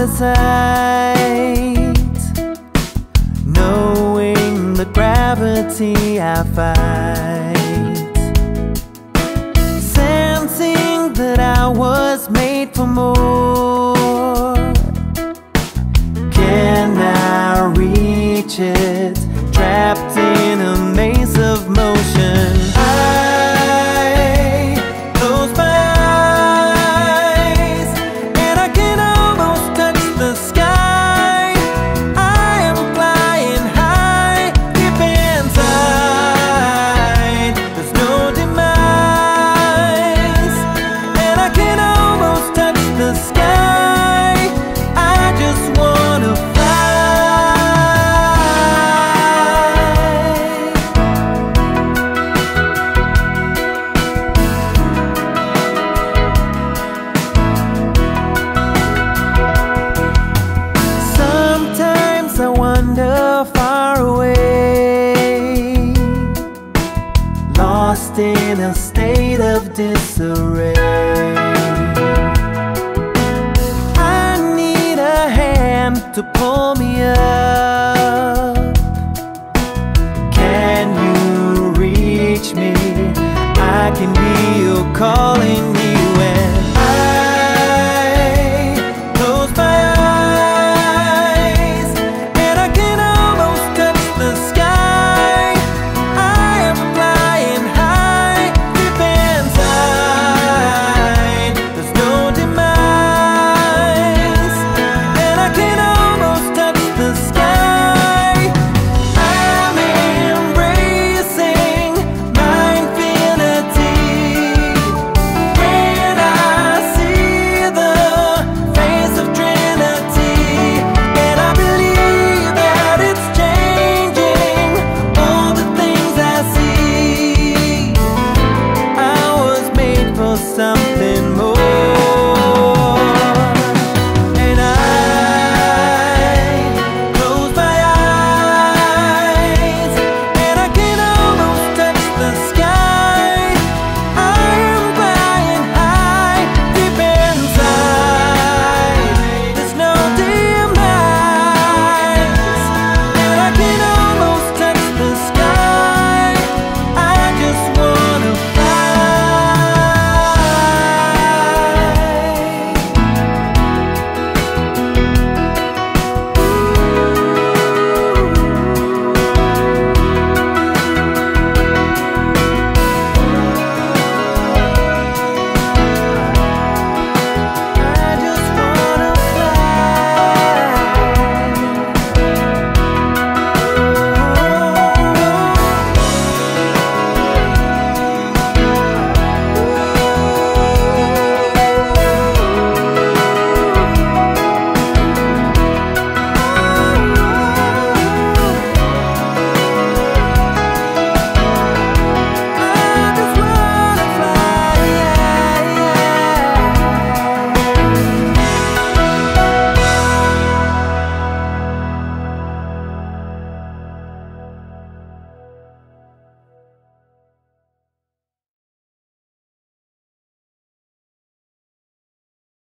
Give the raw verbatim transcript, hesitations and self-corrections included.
the sight, knowing the gravity I fight, sensing that I was made for more. Can I reach it? Trapped in a maze of motion. I close my eyes and I can almost touch the sky. I am flying high, deep inside. There's no demise, and I can almost touch the sky. I just wanna fly. Sometimes I wander far away, lost in a state of disarray. I need a hand to pull